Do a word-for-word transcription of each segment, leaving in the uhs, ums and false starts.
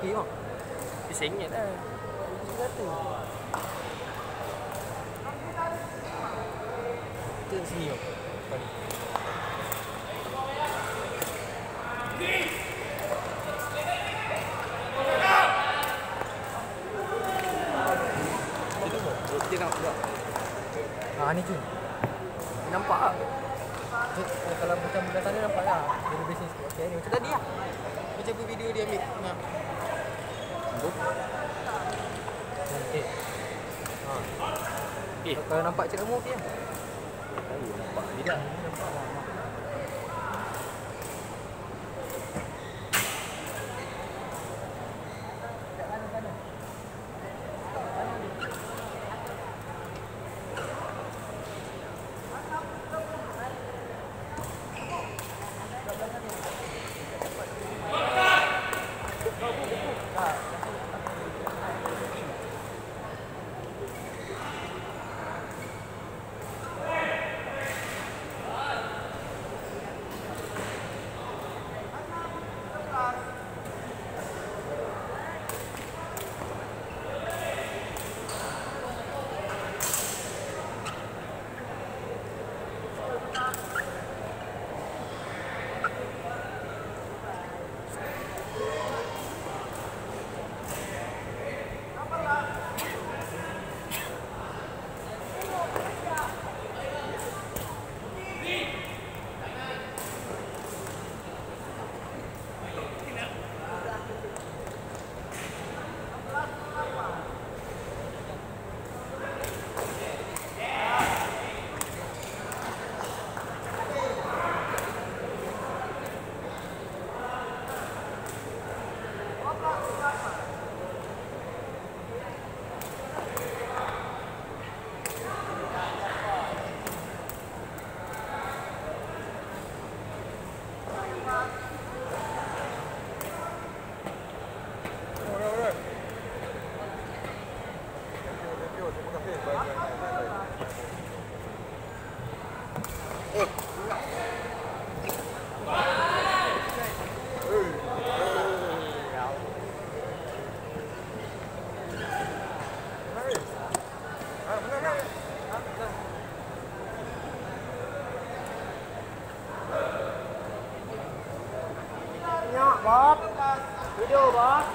okey bang. Dia sengit lah. Dia kata. Kita sini bang. Tadi. Dia nak buat. Ah ni tu. Nampak tak? Eh, kalau macam belah sana nampak lah. Dia lebih bisnes. Okey ni macam tadi lah. Macam apa video dia ambil. Nah. Okey. Ha. Eh, Kalau nampak cik Remo okey lah. tahu nampak dia dah. Nampak lah. Bob. Video Bob.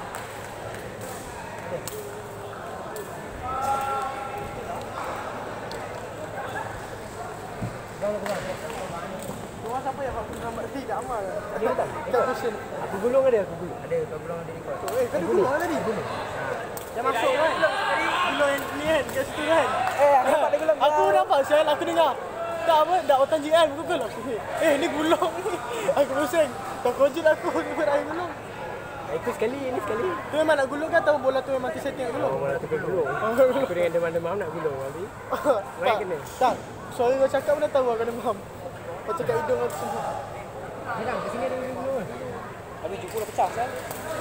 Tuan siapa yang aku gambar tadi tak amal. Dia tak. Tak pusing. Aku gulung ada aku gulung. Ada kau gulung ada record. Eh, kan gulung tadi. Gulung. Yang masuk kan. Gulung yang ni kan kat situ kan. Eh, aku nampak dia gulung. Aku nampak sial aku dengar. Tak apa, dak otan J L Google aku. Eh, ni gulung ni. Aku pusing. Tak kojit aku ni berair gulung. Itu sekali, ini sekali. Tu memang nak gulung kan tahu bola tu memang tersetting nak gulung. Oh, malah tu gulung. Aku dengan demam-demam nak gulung tapi. Tak, kena. tak. Suara kau cakap pun dah tahu aku demam. Kau cakap hidung aku semua. Hilang, kat sini ada gulung. Habis jumpa dah pecah kan?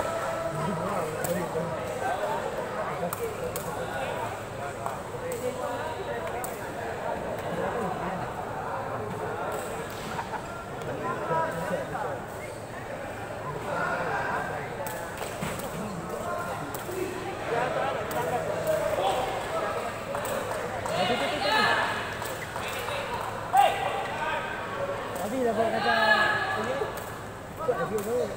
Habis dah buat macam ini. Kuat dah view tu.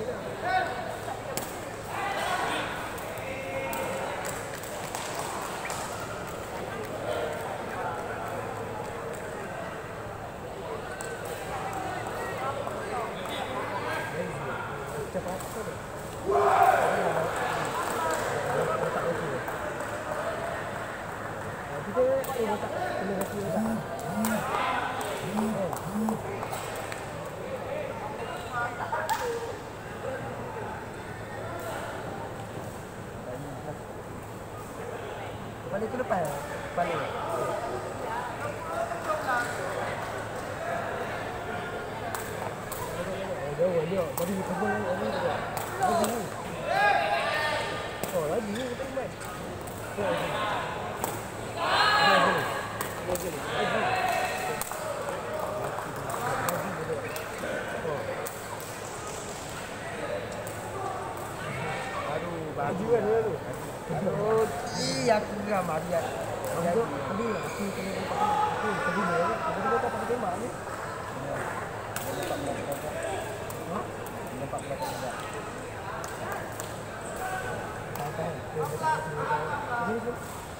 Cepat tu. Kita eh letak kena kasi letak. Kepala tu lepas kepala. Jauh dia, tadi dia kebun lagi juga. Oh, lagi ni betul kan? Baru baru maju kan dia tu. Aduh, ni aku geram mati ya. Jadi, tadi aku kena nampak aku tadi dia kan. Tadi dia tak pakai tembak ni. Nampak belakang juga. Tahan, tahan. Ini tu.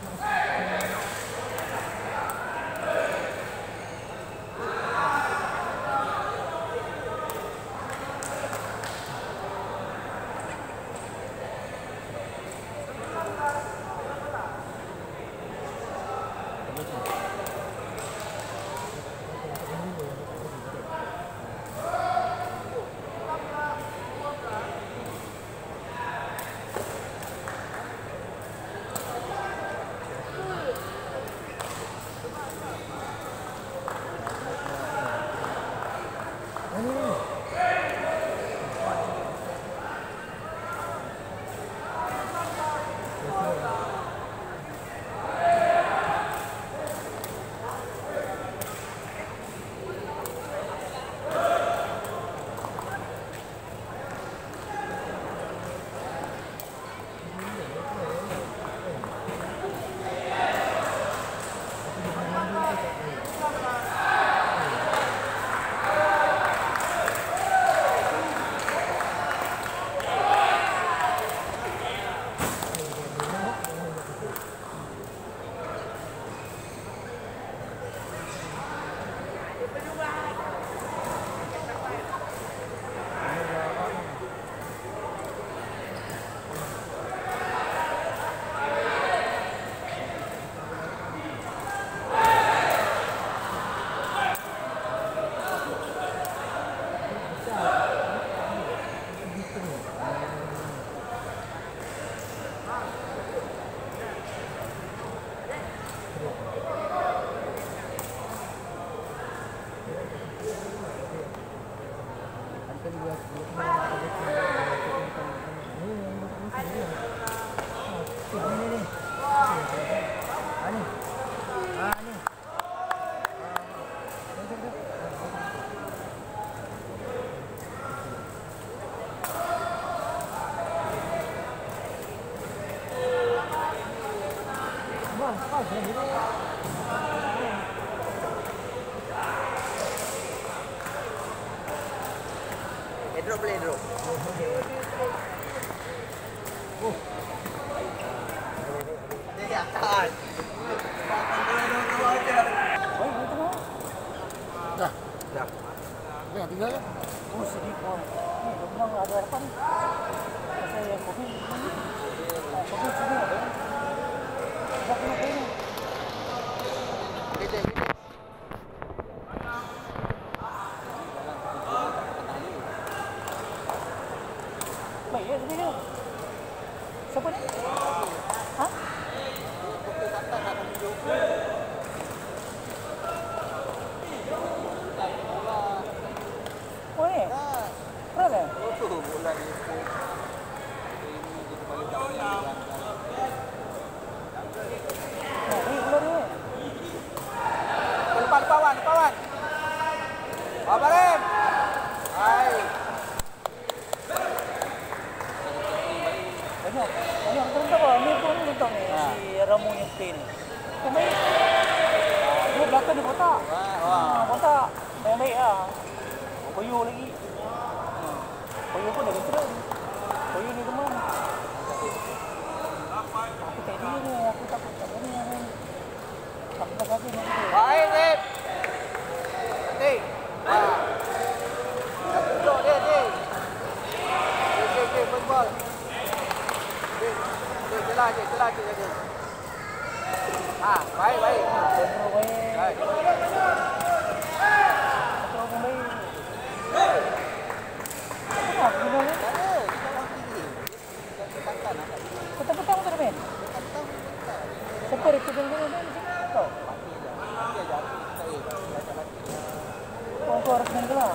Drop boleh drop. Oh. Dia atas. Dah. Dah. Dah tinggal kan? Oh, sedih kau. Ni memang ada harapan. Saya kopi. Kopi sedih ada. Tak kena kena. Beda beda. Baik ya, sini dia. Siapa ni? Ha? Kopi kata nak tunjuk. Oh ni? Berat eh? Oh, bola ni. Ini kita balik jauh. Nah, ni bola ni. Depan depan wan, depan wan. Abarin. Hai. Banyak. Banyak tentang apa? Ni pun tentang ni. Ha. Si Ramu ni putih ni. Pemain. Dia belakang dia botak. Wah. Ha, botak. Baik-baik lah. Koyo lagi. Koyo pun dah veteran. Koyo ni teman. Aku tak dia ni. Aku takut tak ni. Aku tak kasi nak kita. Baik, Dip. Nanti. Ah. Duduk dia, Dip. Dip, Dip, Dip, football. Dip, Dip, jelah, Dip, jelah, Dip, Dip. Ah, baik, baik. Kontrol baik. Baik. Kontrol pun baik. Apa aku guna ni? Ada, kita orang tinggi. Kita tekan nak. Petang-petang tu dah main? Tekan, tekan. Siapa dia pegang dia ni? Kau? Mati dah. Mati aja aku kita eh. Baca mati. Kau kau harus main kelas.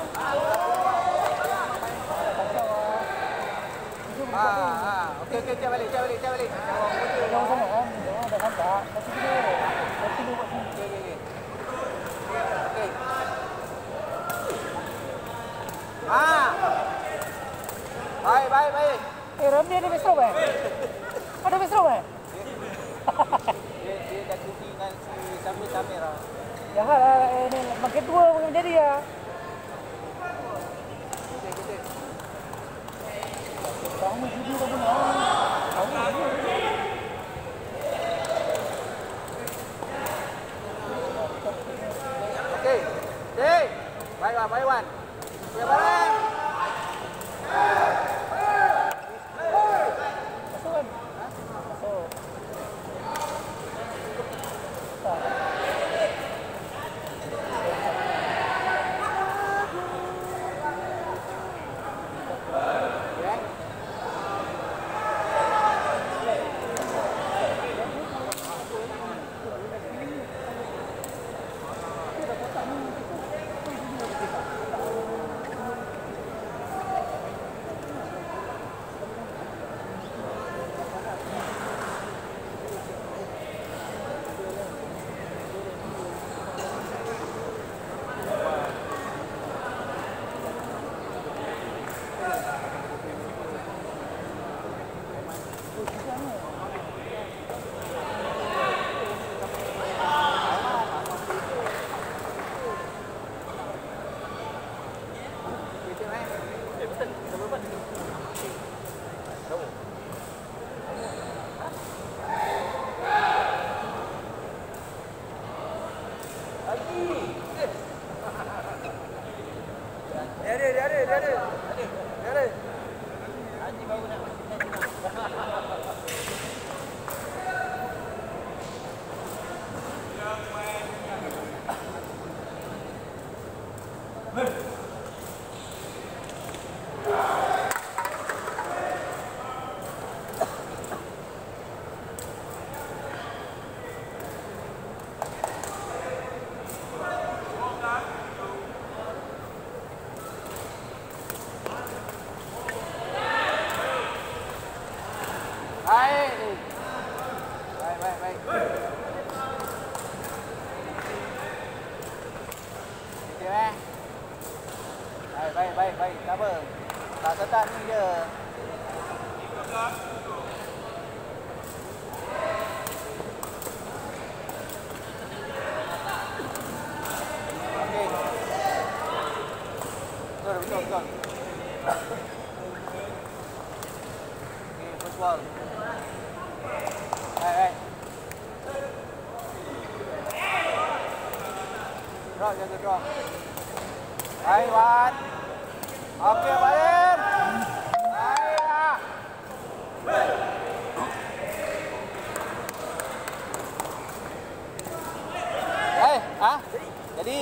Ah, ah. Okey, okey, cak balik, cak balik, cak balik. Jangan sana kan? Jangan dah nampak. Kasi dia. Kasi dia buat sini. Okey, okey, okey. Okey. Ah. Baik, baik, baik. Eh, Ramli ada bestrom eh? Ada bestrom eh? Dia dia dah cuti dengan si Samir Samir lah. Jahat lah, eh, ni makin tua makin menjadi lah. Kita kita. Kamu judi tak benar. Kamu judi. Okey. Dek. Baik Wan, baik Wan. Punya barang. Masuk kan? Masuk. Tak. Ya. Dia ada, dia ada, dia ada. Dia ada. Haji baru nak. Baik. Baik, baik, baik. Okey, eh. Baik, baik, baik, baik. Tak apa. Tak setan ni je. Okey. Betul, betul, betul. Okey, first ball. Baik, baik. Draw, jaga draw. Baik, Wan. Okey, balik. Baiklah. Eh, ah? Jadi.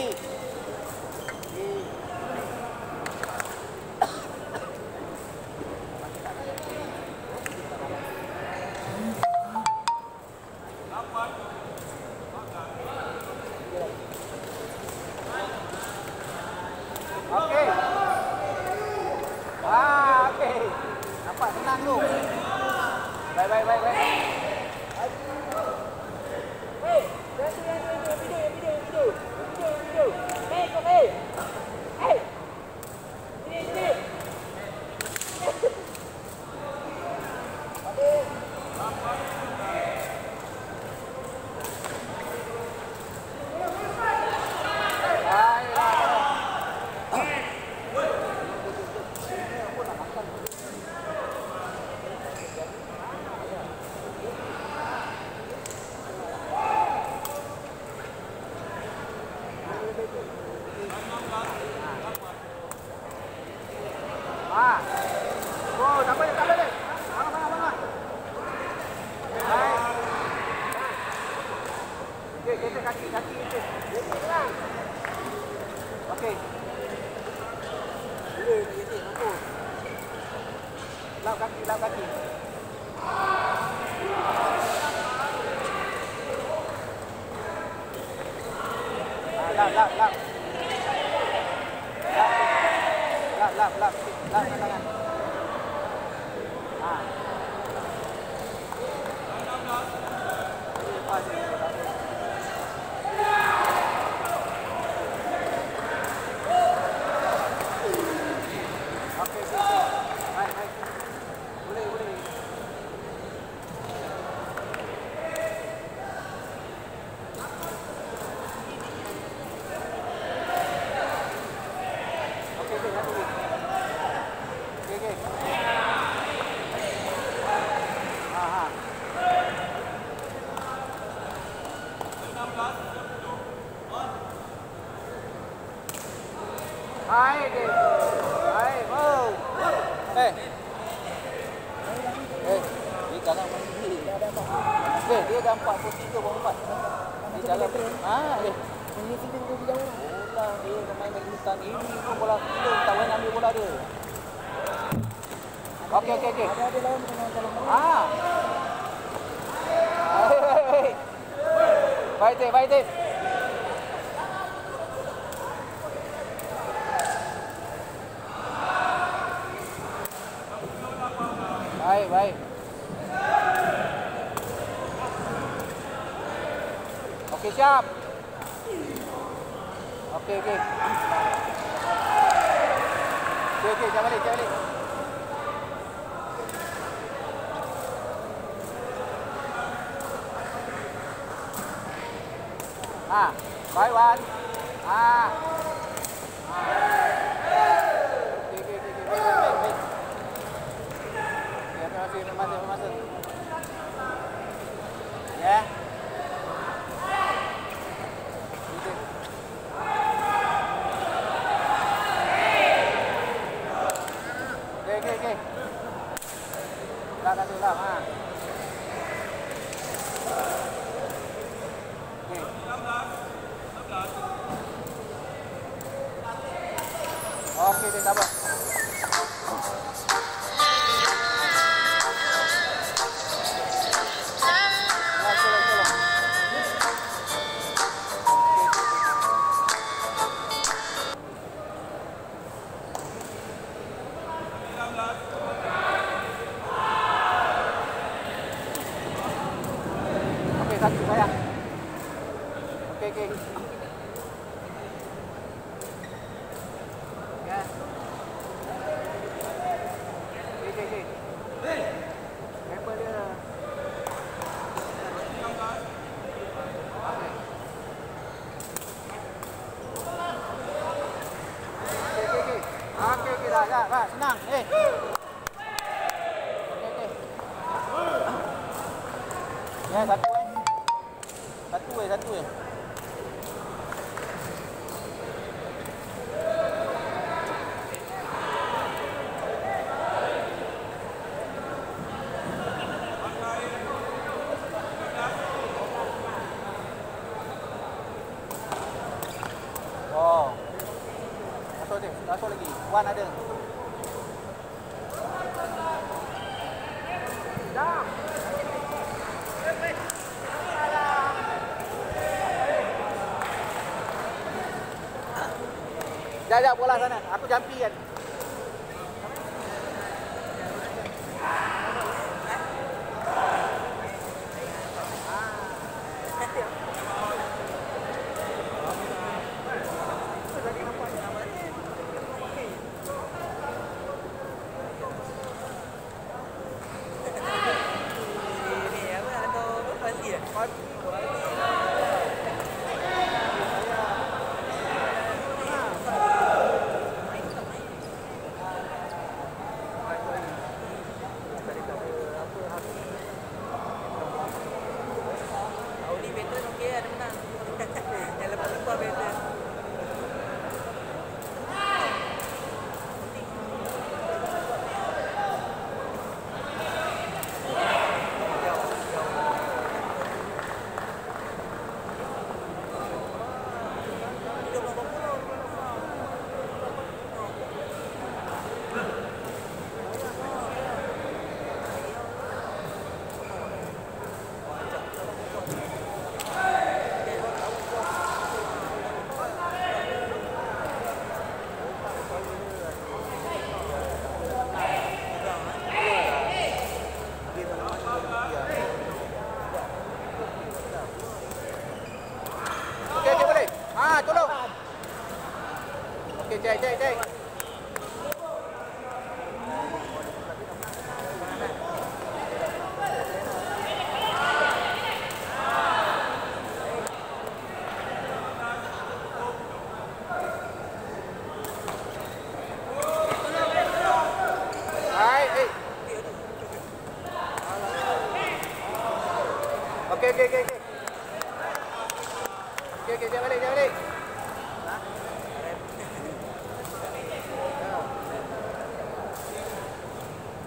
Okey. Ah, okey. Nampak senang tu. Baik, baik, baik, baik. Hey, video, video, video, video, video, video, video. Hey, kau hey. Hey. Sini, sini. Ah. Oh, tak boleh, tak boleh. Bangun, bangun, bangun. Baik. Okey, kita kaki, kaki kita. Okey. Boleh, ini, mampu. Lap kaki, lap kaki. Ah, lap, lap, lap. Lap, lap, lap. Lap dengan tangan. Ah. Lepas ni, tak boleh. Okey, okey, okey. Baik, baik. Boleh, Baik, Dik. Baik, mau. Eh. Eh, dia jangan mandi. Eh, dia dah empat puluh tiga, empat puluh empat. Dia jalan. Ah, eh. Ini kita tu jauh. Bola dia main main hutan ini pun bola kita tak boleh ambil bola dia. Okey okey okey. Ada ada lawan dengan dalam. Ah. Hei. Baik Dik, baik Dik. Baik, baik. Okey, siap. Okey, okey. Okey, okey, jangan balik, jangan balik. Ah, baik Wan. Ah. Okey, okey, okey, okey. Baik, baik, baik. Ya, terima kasih, terima kasih, terima kasih. Ya. Okey, okey, okey. Dah, dah, dah. Ha. Okey. Okey, dia sabar. Okey, satu sayang. Okey, okey. Ya. Okey, okey, okey. Member dia. Okey. Okey, okey, okey. Okey, okey, dah, dah, dah. Senang. Eh. Okey, okey. Ya, satu eh. Satu eh, satu eh. Oh. Masuk dia, masuk lagi. Wan ada. Jam. Dah, dah, bola sana. Aku jampi kan.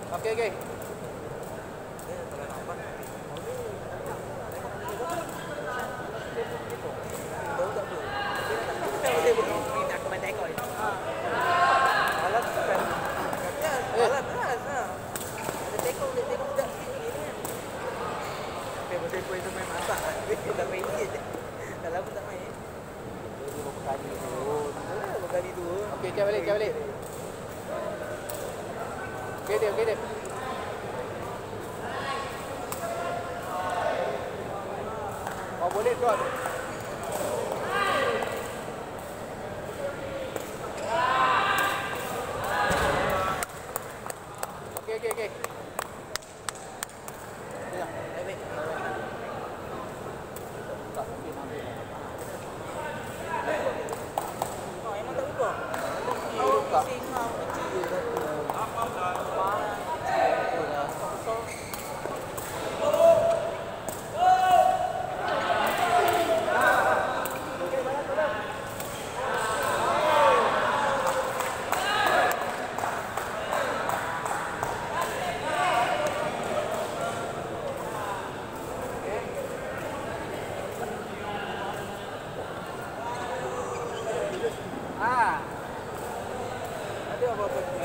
Okey, okey. Okey, kau balik, kau balik. Okey dia, okey dia. Oh, boleh keluar tu. Okey, okey, okey. Ya, baik. Tak mungkin ambil. Oh, emang tak buka? Oh, buka. Singa kecil je tu. Ah. Ada apa-apa ni?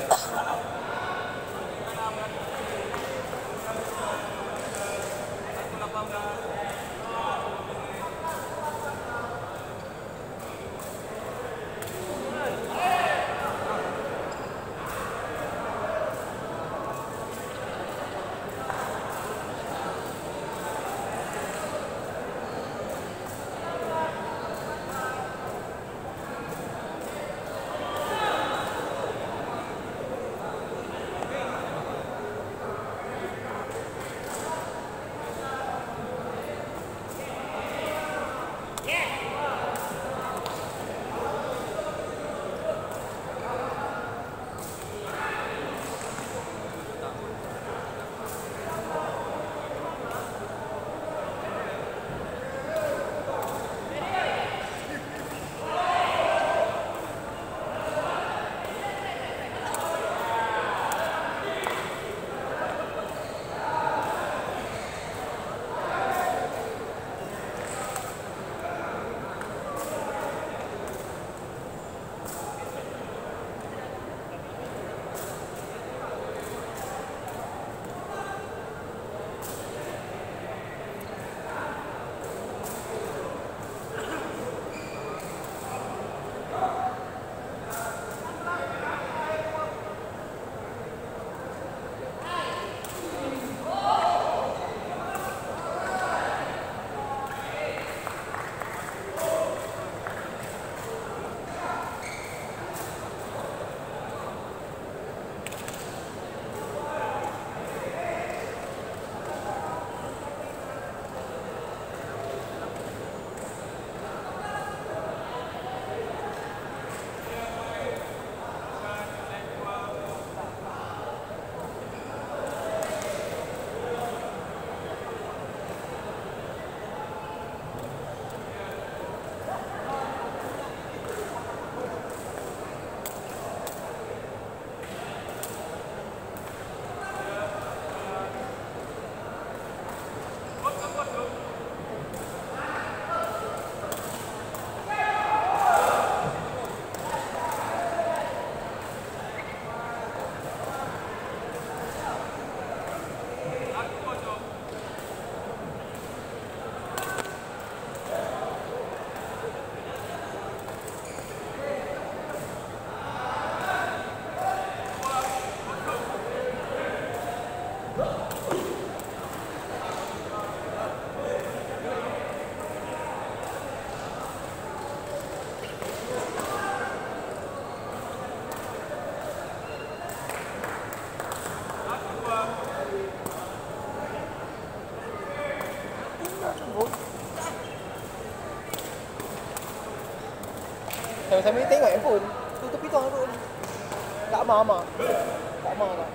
Sambil-sambil tengok handphone. Tu tepi tu duduk ni. Tak ama-ama. Tak ama tak.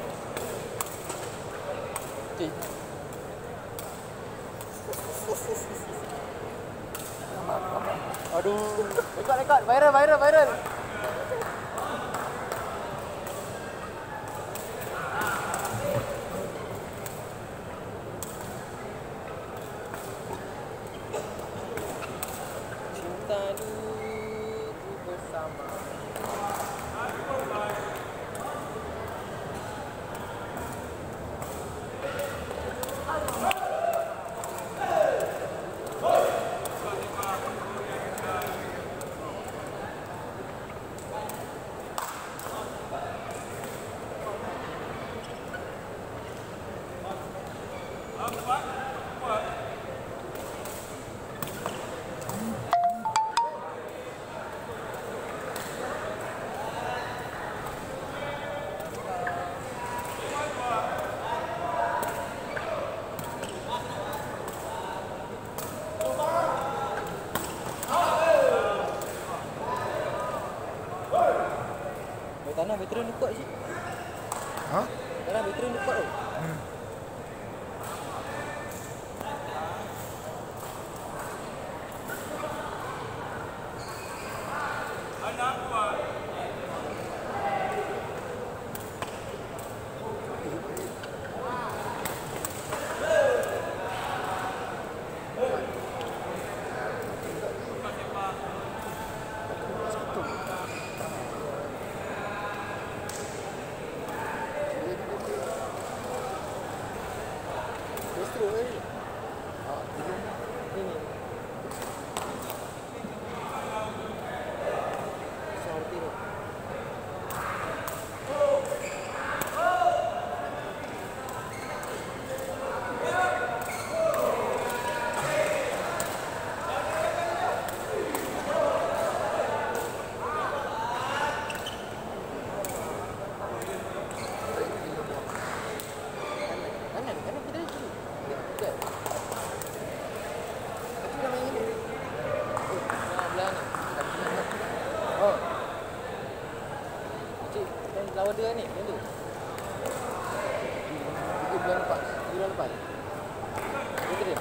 Cik. Aduh. Rekod, rekod. Viral, viral, viral. Tanah veteran dia kuat je. Ha? Tanah veteran dia kuat tau. Hmm. Lawan dia ni, yang tu. Tiga bulan lepas. Tiga bulan lepas. Itu dia.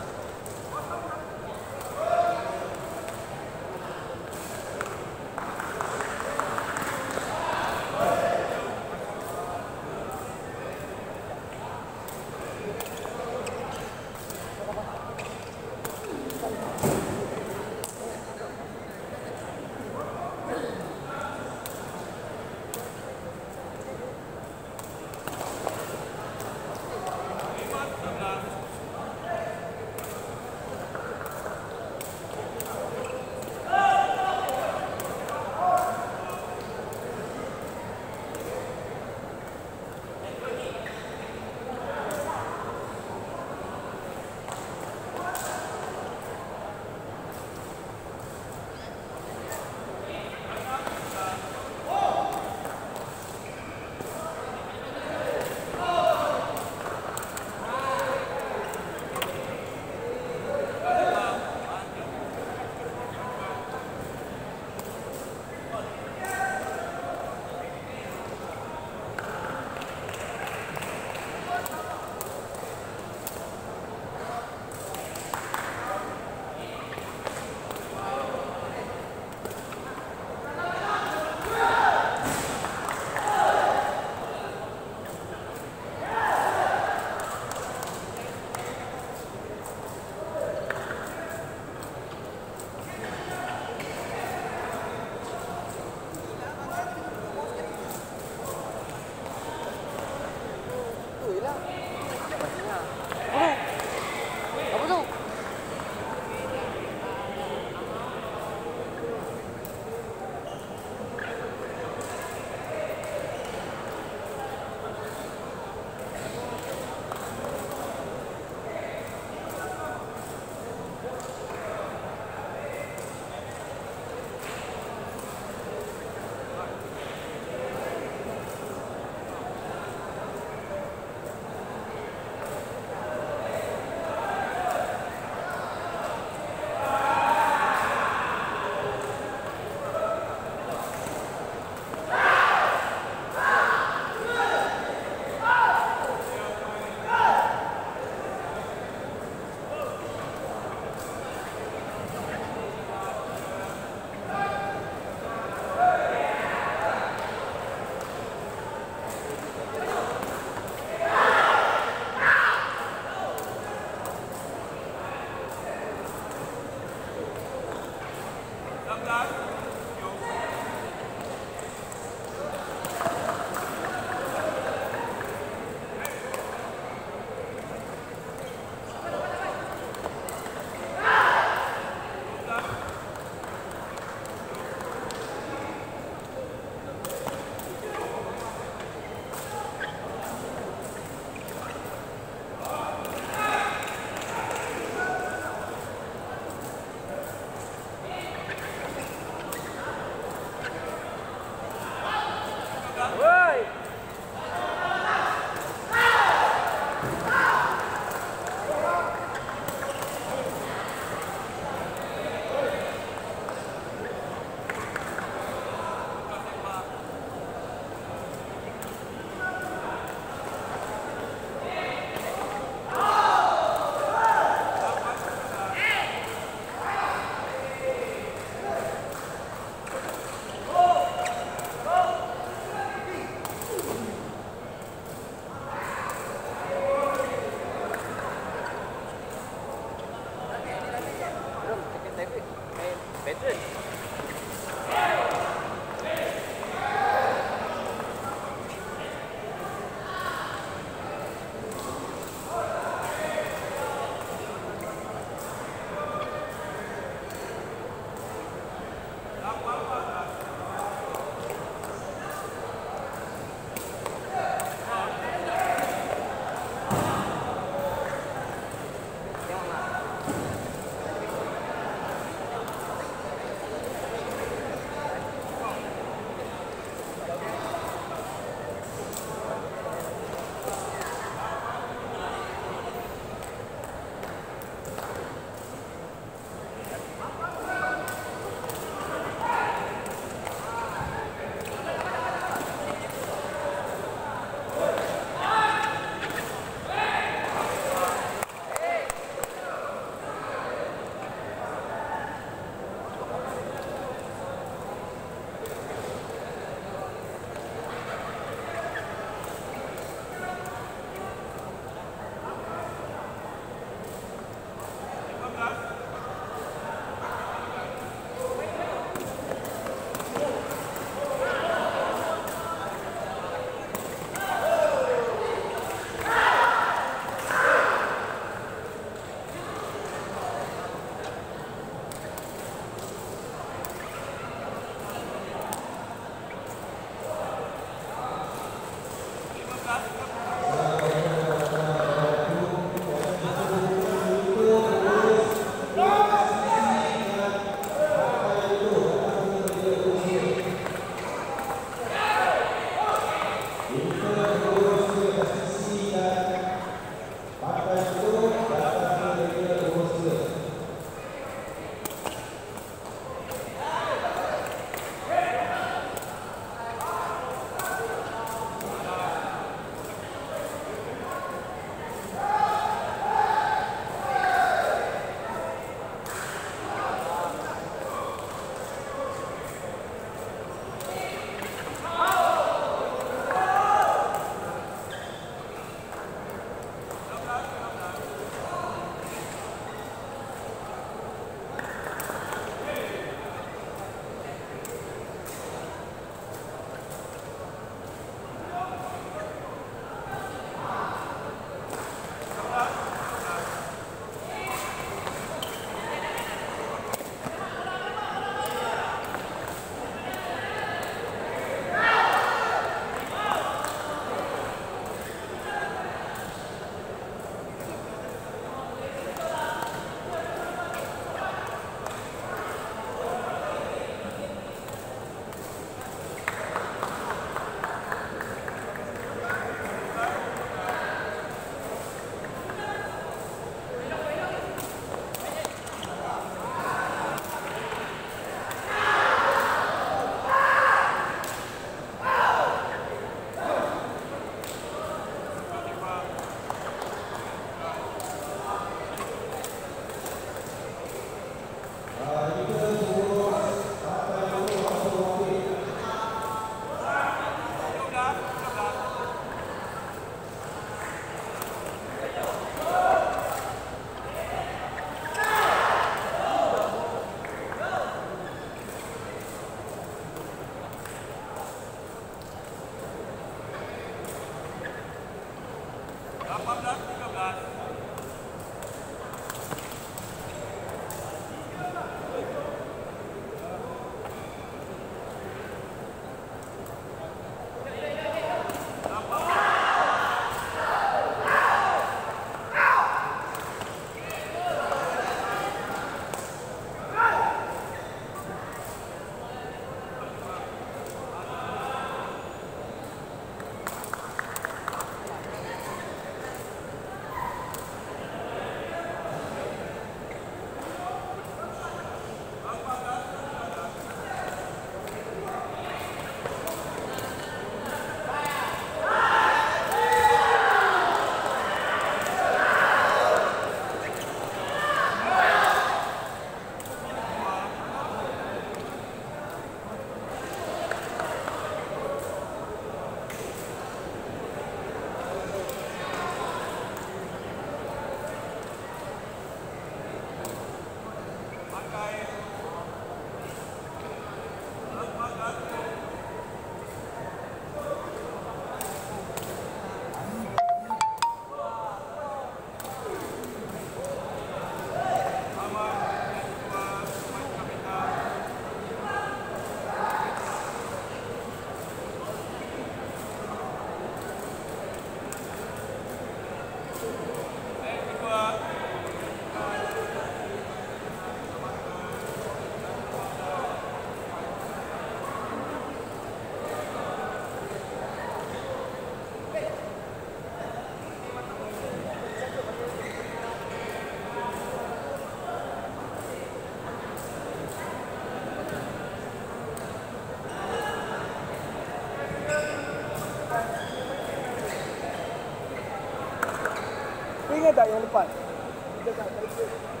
Ingat tak yang lepas? Kita kat